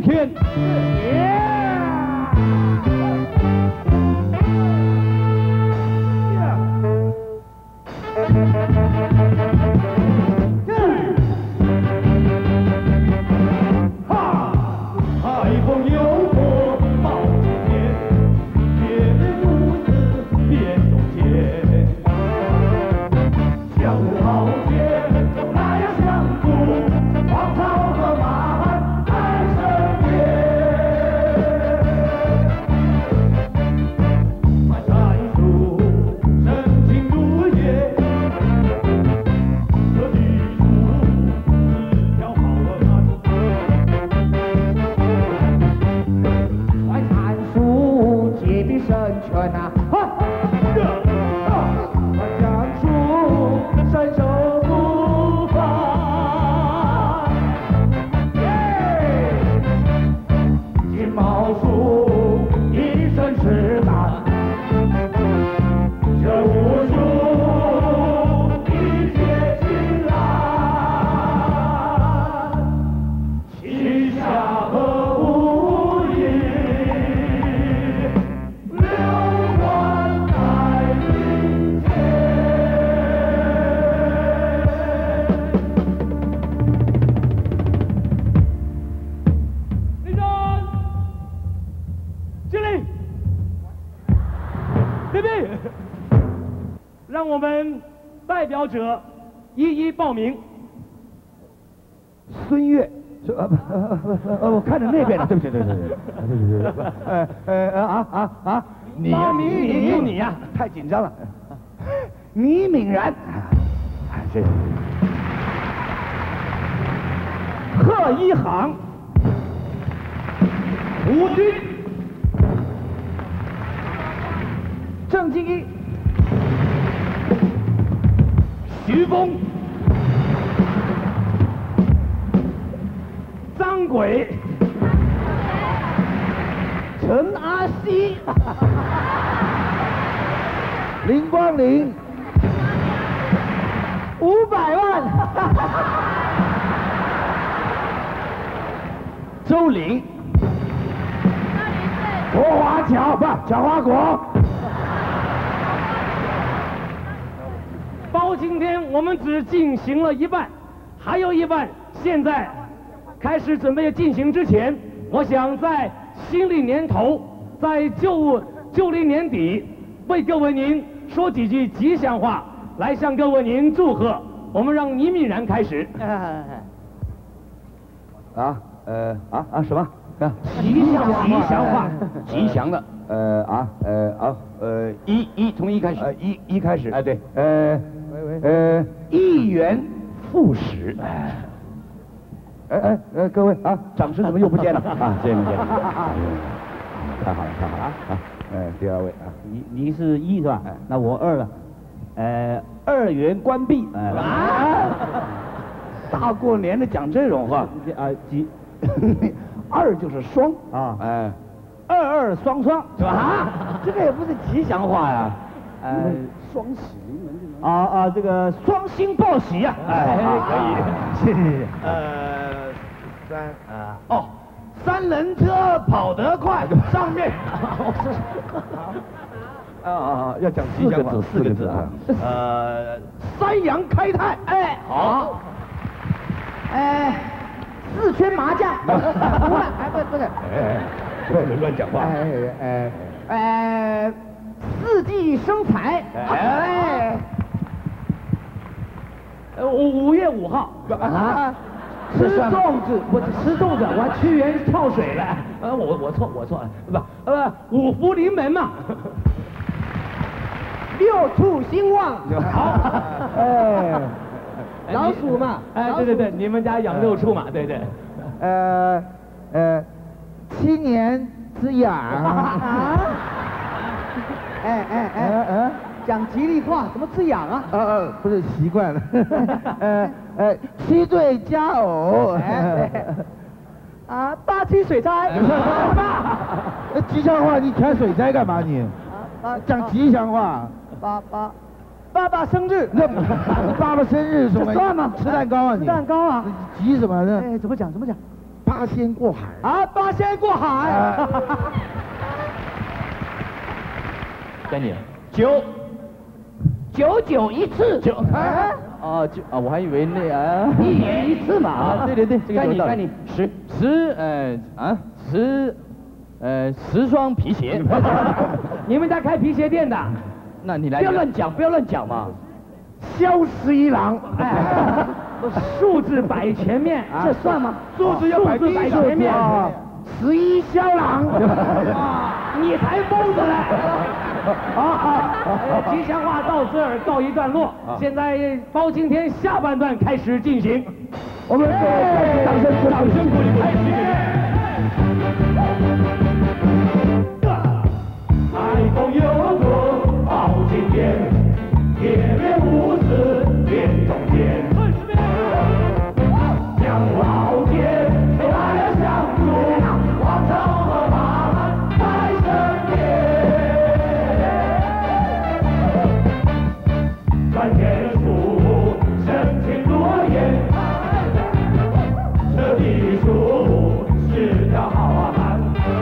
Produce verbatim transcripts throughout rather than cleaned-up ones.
天。 让我们代表者一一报名。 孙越，呃不呃呃我看着那边了，对不起对不起对不起对不起，呃呃呃啊啊啊，你报名你就你呀， 太紧张了。倪敏然，谢谢。 贺一航，吴军，郑敬一，徐峰，张轨，陈阿西， 林光林， 五百万，周玲， 国华侨不蒋华国。 包今天我们只进行了一半，还有一半现在开始准备进行之前，我想在新历年头，在旧旧历年底，为各位您说几句吉祥话，来向各位您祝贺。我们让倪敏然开始。 啊，呃啊啊什么？啊， 吉祥吉祥话， 吉祥的，呃啊呃啊呃一一从一开始，呃一一开始，哎对，呃呃一元复始，哎哎哎呃各位啊，掌声怎么又不见了啊？谢谢您，谢谢您，太好了太好了啊！哎，第二位啊， 你你是一是吧？那我二了，呃，二元关闭， 啊，大过年的讲这种话啊几。 二就是双啊， 哎， 二二双双是吧？啊，这个也不是吉祥话呀， 呃， 双喜临门这种。 啊啊，这个双星报喜呀， 哎，可以，谢谢谢谢。 呃，三啊，哦，三轮车跑得快，上面，啊啊啊，要讲吉祥话，四个字啊，呃，三阳开泰，哎，好， 哎。四圈麻将，不是，哎，不是不是， 哎，不能乱讲话，哎哎哎，四季生财，哎， 呃，五五月五号啊，吃粽子，不是吃粽子，我屈原跳水了， 呃，我我错我错了，不呃五福临门嘛， 六畜兴旺， 好， 哎。老鼠嘛， 哎，对对对，你们家养六畜嘛，对对。 呃呃，七年之痒啊！哎哎哎哎，讲吉利话，怎么吃痒啊？ 呃呃，不是习惯了。呃呃，七对佳偶。 啊，八七水灾。 那吉祥话，你讲水灾干嘛你？ 啊， 讲吉祥话。 八八。爸爸生日， 那爸爸生日什么？ 算吗？ 吃蛋糕啊你？ 吃蛋糕啊？ 急什么呢？ 哎，怎么讲？怎么讲？ 爸八仙过海。 啊，八仙过海。 该你了。 九，九九一次。 九。哎。哦，就啊，我还以为那啊。 一年一次嘛。 啊，对对对，这个该你有道理该你。 十十呃啊十呃十双皮鞋。 你们家开皮鞋店的？ 那你来。 不要乱讲，不要乱讲嘛。 萧十一郎。 哎，数字摆前面， 这算吗？ 数字要摆第一摆前面。 十一萧郎。 你才疯子嘞！啊，吉祥话到这儿告一段落。现在包青天下半段开始进行， 我们掌声鼓励，掌声鼓励，开始。 海风有个包青天，铁面无私辨忠奸，将老天都来了相助，王朝和马汉在身边。穿天书，神情若烟，这地主是条好汉。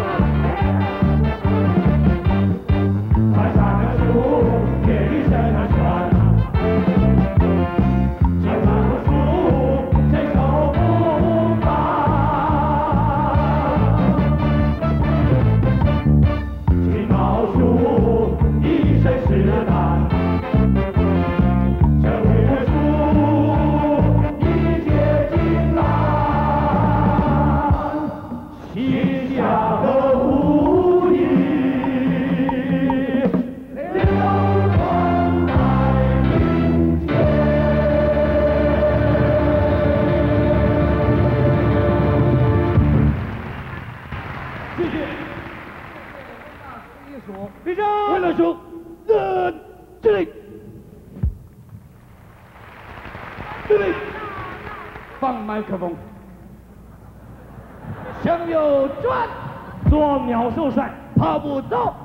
放麦克风，向右转，做鸟兽散，跑步走。